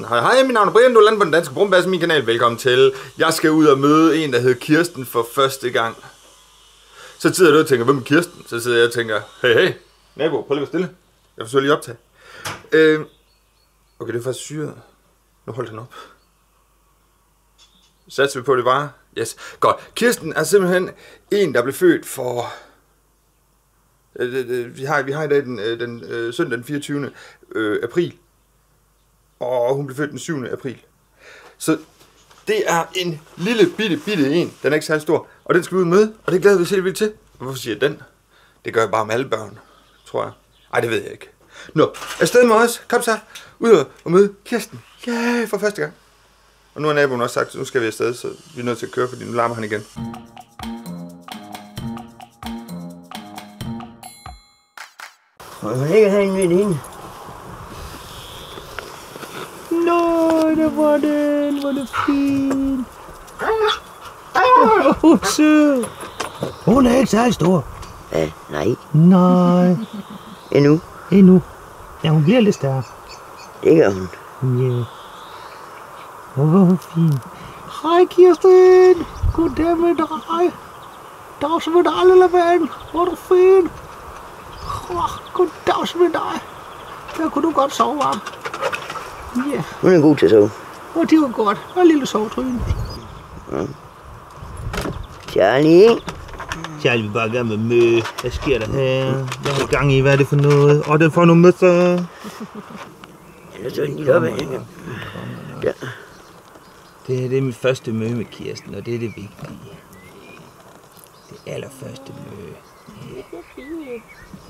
Hej, mit navn er Brian, du er landet på den danske brumbasse, min kanal. Velkommen til. Jeg skal ud og møde en, der hedder Kirsten for første gang. Så sidder du og tænker, hvem er Kirsten? Så sidder jeg og tænker, hey, nabo, prøv lige at være stille. Jeg forsøger lige at optage. Okay, det er faktisk syret. Nu holdt han op. Satser vi på, det var? Yes, godt. Kirsten er simpelthen en, der blev født for... Vi har i dag den søndag den 24. April. Og hun blev født den 7. april. Så det er en lille bitte en. Den er ikke særlig stor. Og den skal vi ud med. Og det glæder vi os helt vildt til. Hvorfor siger jeg den? Det gør jeg bare med alle børn, tror jeg. Ej, det ved jeg ikke. Nå, afsted med os. Kom så. Ud og møde Kirsten. Ja, for første gang. Og nu har naboen også sagt, at nu skal vi afsted, så vi er nødt til at køre, fordi nu larmer han igen. Og man ligger herinde ved hende. Nå, det var den. Hvor det fint. Sød. Hun er ikke særlig stor. Nej. Nej. Endnu. Ja, hun bliver lidt stærk. Det gør hun. Ja. Hvor var hun fin. Hej, Kirsten. Goddag med dig. Dags med dig, lille ven. Hvor er du fin. Goddags med dig. Der kunne du godt sove, hva'? Ja. Hun er god til at sove. Og det var godt. Og en lille sovetryne. Ja. Charlie. Charlie vil bare gerne være med. Hvad sker der her? Hvad er gang i? Hvad er det for noget? Og den får nogle møsser. Jeg tager lige op af hende. Ja. Det er mit første møde med Kirsten, og det er det vigtige. Det allerførste møde. Det er fint.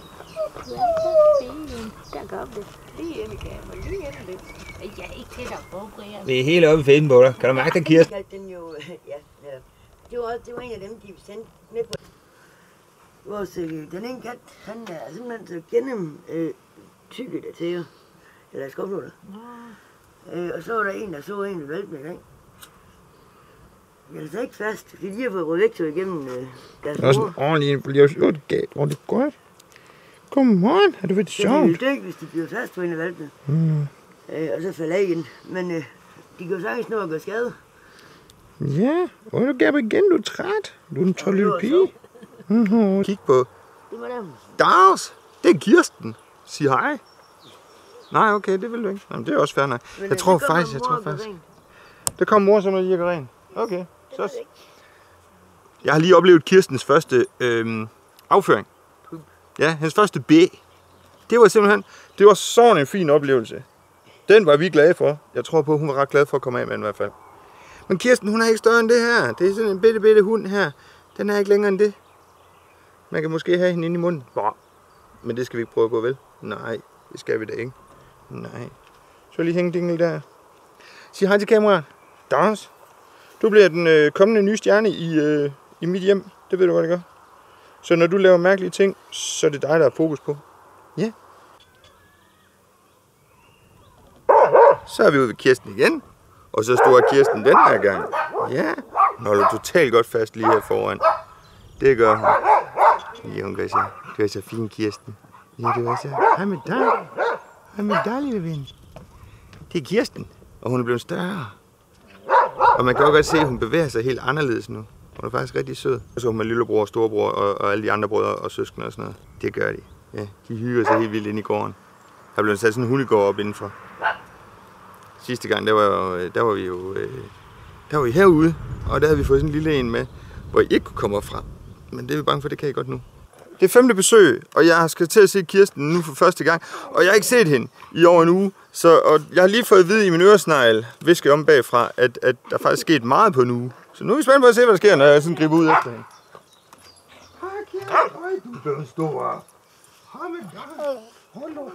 Der kom det. Lige ind i kameraet. Lige ind i det. Jeg er ikke tættere på, Brian. Vi er helt oppe i fæden på dig. Kan du mærke dig, Kirsten? Den jo, ja. Det var en af dem, de sendte med på. Den ene kat, han er simpelthen så gennem tykket af tæer. Eller skovfloder. Og så var der en, der så en ved valgene i dag. Jeg er så ikke fast, fordi de har fået rødt vægtøj igennem deres mor. Også en ordentlig en, fordi jeg er galt. Hvor er det godt. Come on, har du været sjovt? Det er ikke, hvis de bliver fast på en af valgene. Og så falder af igen. Men de kan jo sagtens nå at gøre skade. Ja, og du gav igen, du er træt. Du er en træt lille pige. Kig på. Det var dem. Dags, det er Kirsten. Sig hej. Nej, okay, det vil du ikke. Jamen, det er også fair nok. Jeg tror faktisk. Det kom mor, så når de er ren. Okay, så. Jeg har lige oplevet Kirstens første afføring. Ja, hendes første B. Det var simpelthen, det var sådan en fin oplevelse. Den var vi glade for. Jeg tror på, hun var ret glad for at komme af med den i hvert fald. Men Kirsten, hun er ikke større end det her. Det er sådan en bitte hund her. Den er ikke længere end det. Man kan måske have hende inde i munden. Men det skal vi ikke prøve at gå vel. Nej, det skal vi da ikke. Nej. Så lige hænge dingle der. Sig hej til kameraet. Dans. Du bliver den kommende nye stjerne i mit hjem. Det ved du godt, ikke? Så når du laver mærkelige ting, så er det dig, der har fokus på. Ja. Så er vi ude ved Kirsten igen. Og så står Kirsten den her gang. Ja. Hun holder totalt godt fast lige her foran. Det gør hun. Ja, hun gør så fin, Kirsten. Ja, det gør så. Hej med dig. Hej med dig, lille ven. Det er Kirsten. Og hun er blevet større. Og man kan også godt se, at hun bevæger sig helt anderledes nu. Hun er faktisk rigtig sød. Og så med lillebror, storebror og alle de andre brødre og søskende og sådan noget. Det gør de. Ja, de hygger sig helt vildt ind i gården. Der blev sat sådan en hundegård op indenfor. Sidste gang, der var vi herude, og der havde vi fået sådan en lille en med, hvor I ikke kunne komme op fra. Men det er vi bange for, det kan I godt nu. Det er 5. besøg, og jeg skal til at se Kirsten nu for første gang. Og jeg har ikke set hende i over en uge. Og jeg har lige fået at vide i min øresnegl, visker om bagfra, at der faktisk sket meget på en uge. Så nu er vi spændt på at se, hvad der sker, når jeg sådan griber ud efter hende. Hej Kirsten, hej du er blevet stor. Hej med dig. Hold nu.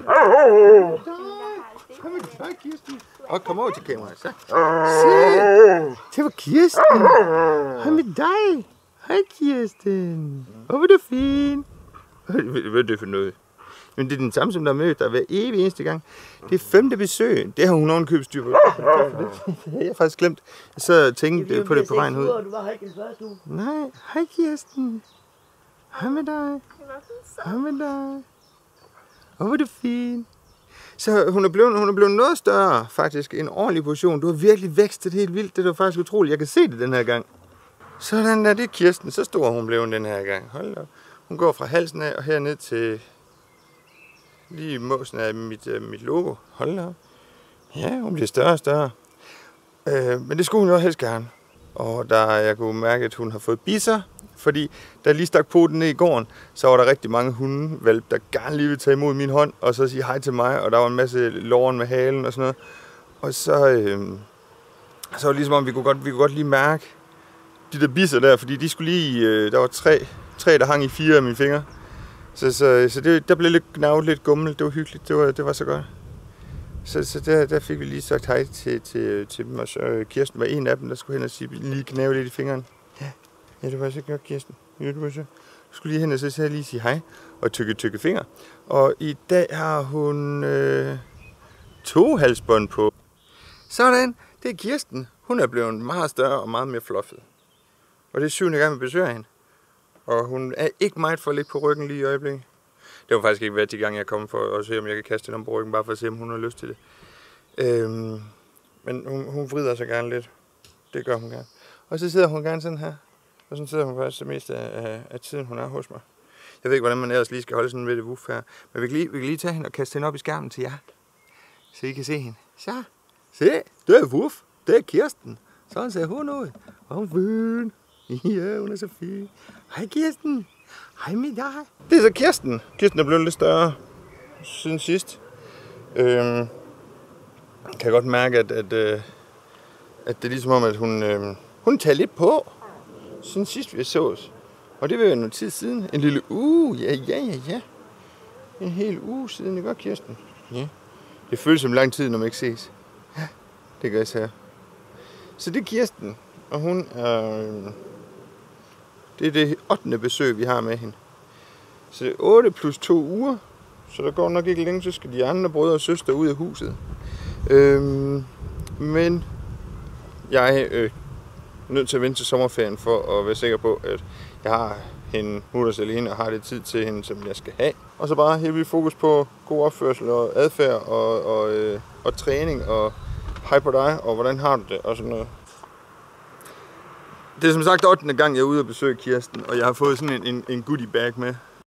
Hej med dig, Kirsten. Og kom over til kameraet, så. Se, det var Kirsten. Hej med dig. Hej Kirsten. Hvor var du fin. Hvad er det for noget? Men det er den samme, som der har mødt dig hver evig eneste gang. Det er 5. besøg. Det har hun ovenkøbet styr på. Jeg har faktisk glemt. Jeg sad og tænkte på det på vejen ud. Nej, hej Kirsten. Hej med dig. Hej med dig. Hvor var du fin. Så hun er blevet noget større, faktisk. En ordentlig portion. Du har virkelig vækstet helt vildt. Det er faktisk utroligt. Jeg kan se det den her gang. Sådan der, det er Kirsten. Så stor hun blev den her gang. Hold da. Hun går fra halsen af og herned til lige i måsen af mit logo. Hold da. Ja, hun bliver større og større. Men det skulle hun jo helst gerne. Og der jeg kunne mærke, at hun har fået bisser. Fordi da jeg lige stak poten ned i gården, så var der rigtig mange hundevalp, der gerne lige ville tage imod min hånd, og så sige hej til mig, og der var en masse låren med halen og sådan noget. Og så var det ligesom om, vi kunne godt lige mærke de der bisser der, fordi de skulle lige, der var tre, der hang i 4 af mine fingre. Så det, der blev lidt gnavet, lidt gummel, det var hyggeligt, det var så godt. Så der fik vi lige sagt hej til dem, og så Kirsten var en af dem, der skulle hen og sige, lige gnave lidt i fingeren. Ja, det var så godt, Kirsten. Ja, det var så. Jeg skulle lige hen og så lige sige hej og tykke fingre. Og i dag har hun 2 halsbånd på. Sådan, det er Kirsten. Hun er blevet meget større og meget mere fluffet. Og det er 7. gang, vi besøger hende. Og hun er ikke meget for at ligge på ryggen lige i øjeblikket. Det var faktisk ikke hver de gang, jeg kom for at se, om jeg kan kaste hende om på ryggen, bare for at se, om hun har lyst til det. Men hun vrider sig gerne lidt. Det gør hun gerne. Og så sidder hun gerne sådan her. Og sådan sidder hun faktisk det meste af tiden, hun er hos mig. Jeg ved ikke, hvordan man ellers lige skal holde sådan ved det wuff her. Men vi kan lige tage hende og kaste hende op i skærmen til jer. Så I kan se hende. Så, se, det er wuff. Det er Kirsten. Sådan ser hun ud. Og hun er fin. Ja, hun er så fin. Hej Kirsten. Hej med dig. Det er så Kirsten. Kirsten er blevet lidt større siden sidst. Jeg kan godt mærke, at det er ligesom om, at hun tager lidt på. Siden sidst vi sås. Og det var jo noget tid siden. En lille uge. Ja. En hel uge siden, ikke godt, Kirsten? Ja. Det føles som lang tid, når man ikke ses. Ja, det gør jeg så. Så det er Kirsten. Og hun er... Det er det 8. besøg, vi har med hende. Så det er 8 plus 2 uger. Så der går nok ikke længe, så skal de andre brødre og søstre ud af huset. Men jeg nødt til at vente til sommerferien for at være sikker på, at jeg har hende mutters alene og har det tid til hende, som jeg skal have. Og så bare helt vildt fokus på god opførsel og adfærd og træning og hej på dig, og hvordan har du det og sådan noget. Det er som sagt 8. gang, jeg er ude og besøge Kirsten, og jeg har fået sådan en goodie bag med.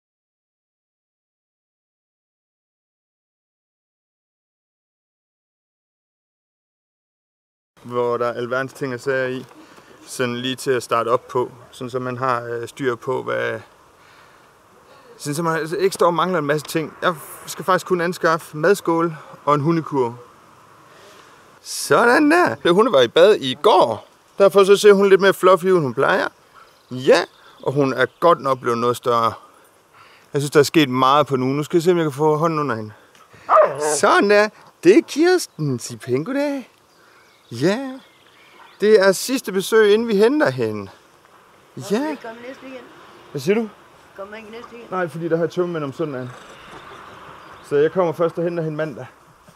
Hvor der er alverdens ting at sige i. Sådan lige til at starte op på, sådan så man har styr på, hvad... Sådan så man ikke står og mangler en masse ting. Jeg skal faktisk kun anskaffe madskål og en hundekurv. Sådan der. Hun var i bad i går. Derfor så ser hun lidt mere fluffy ud, end hun plejer. Ja, og hun er godt nok blevet noget større. Jeg synes, der er sket meget på nu. Nu skal jeg se, om jeg kan få hånden under hende. Sådan der. Det er Kirsten. Sig pænt goddag. Ja. Det er sidste besøg, inden vi henter hende. Ja. Kommer næste weekend? Hvad siger du? Kommer ikke næste weekend? Nej, fordi der har tømmermænd om søndagen. Så jeg kommer først og henter hende mandag.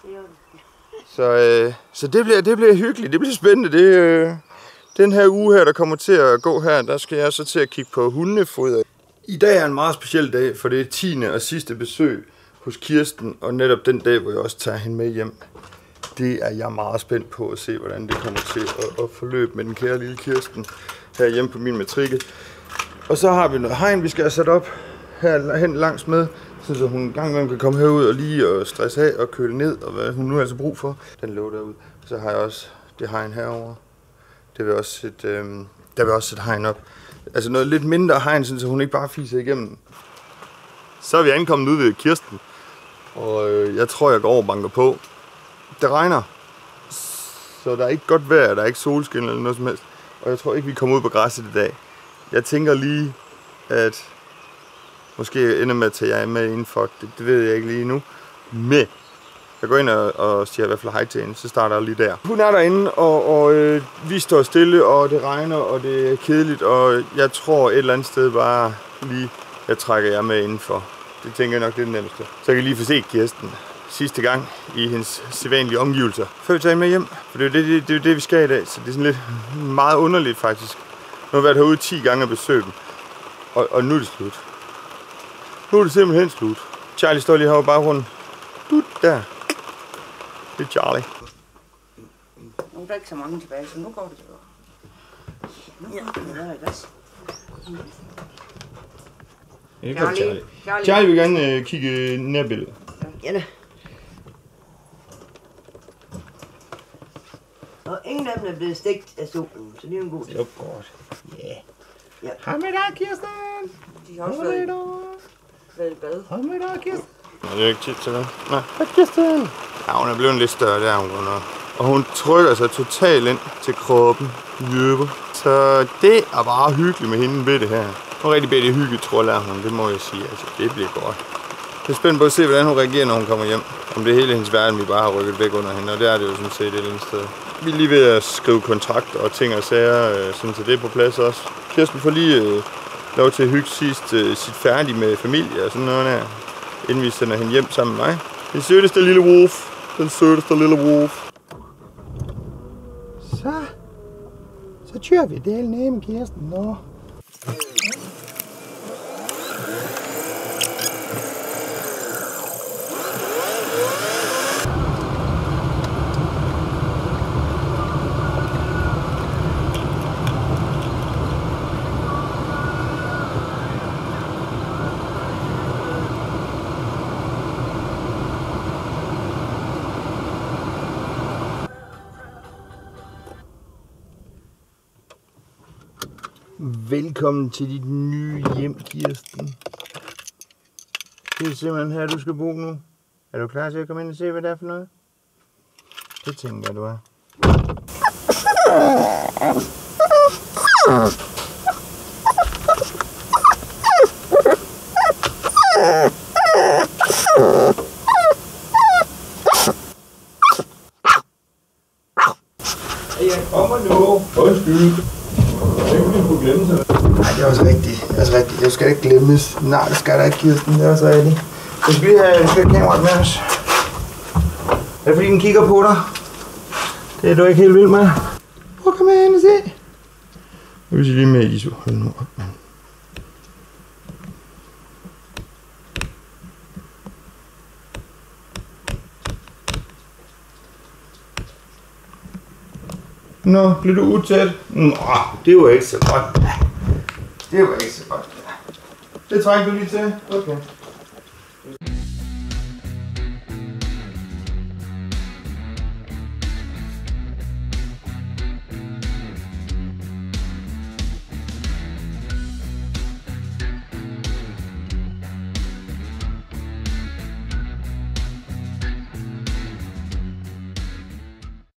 Så det bliver hyggeligt. Det bliver spændende. Den her uge her, der kommer til at gå her, der skal jeg så til at kigge på hundefoder. I dag er en meget speciel dag, for det er 10. og sidste besøg hos Kirsten. Og netop den dag, hvor jeg også tager hende med hjem. Det er jeg meget spændt på at se, hvordan det kommer til at forløbe med den kære lille Kirsten her hjemme på min matrikel. Og så har vi noget hegn, vi skal have sat op herhen langs med, så hun en gang imellem kan komme herud og lige og stresse af og køle ned, og hvad hun nu har altså brug for. Den lå derude. Så har jeg også det hegn herovre. Der vil også et hegn op. Altså noget lidt mindre hegn, så hun ikke bare fiser igennem. Så er vi ankommet ud ved Kirsten, og jeg tror, jeg går over og banker på. Det regner, så der er ikke godt vejr, der er ikke solskin eller noget som helst. Og jeg tror ikke, vi kommer ud på græsset i dag. Jeg tænker lige, at måske ender med at tage jer med indenfor. Det ved jeg ikke lige nu. Men jeg går ind og siger i hvert fald hej til hende, så starter jeg lige der. Hun er derinde, og vi står stille, og det regner, og det er kedeligt. Og jeg tror et eller andet sted bare lige, jeg trækker jer med indenfor. Det tænker jeg nok, det er det nemmeste. Så jeg kan lige få se Kirsten sidste gang i hendes sædvanlige omgivelser. Før vi tager hende med hjem, for det er jo det, vi skal i dag. Så det er sådan lidt meget underligt faktisk. Nu har jeg været herude 10 gange og besøgt dem. Og nu er det slut. Nu er det simpelthen slut. Charlie står lige herovre bare rundt. Der. Det er Charlie. Nu er der ikke så mange tilbage, så nu går det jo. Nu kan det være i gas. Charlie vil gerne kigge nærbilledet. Ja da. Og ingen af dem er blevet stegt af solen, så det er en god ting. Det er godt. Ja. Hej med dig, Kirsten. De har også været i bad. Hej med dig, Kirsten. Nej, det er ikke tid til det. Nej, hej Kirsten. Ja, hun er blevet lidt større der, hun går. Og hun trykker sig totalt ind til kroppen. Jøber. Så det er bare hyggeligt med hende ved det her. Hun er rigtig bedre hyggetrold er hun, det må jeg sige. Altså, det bliver godt. Jeg er spændt på at se, hvordan hun reagerer, når hun kommer hjem. Om det er hele hendes verden, vi bare har rykket væk under hende. Og det er det jo sådan set et eller andet sted. Vi er lige ved at skrive kontrakt og ting og sager, sådan så det er på plads også. Kirsten får lige lov til at hygge sit færdig med familie og sådan noget der, inden vi sender hende hjem sammen med mig. Den sødeste lille Wolf. Den sødeste lille Wolf. Så kører vi det hele ned med Kirsten nu. Velkommen til dit nye hjem, Kirsten. Det er simpelthen her, du skal bo nu. Er du klar til at komme ind og se, hvad det er for noget? Det tænker jeg, du er. Jeg kommer nu. Undskyld. Nej, det er også rigtigt. Det er også rigtigt. Det skal ikke glemmes. Nej, det skal der ikke, Kirsten. Det er også rigtigt. Vi skal lige have kameraet med os. Er det fordi, den kigger på dig? Det er du ikke helt vild med. Prøv at komme hen og se. Nu vil jeg lige med ISO. Hold nu op, mand. Nå, bliver du utæt? Nå, det var ikke så godt. Det var ikke så godt. Det trækker du lige til. Okay.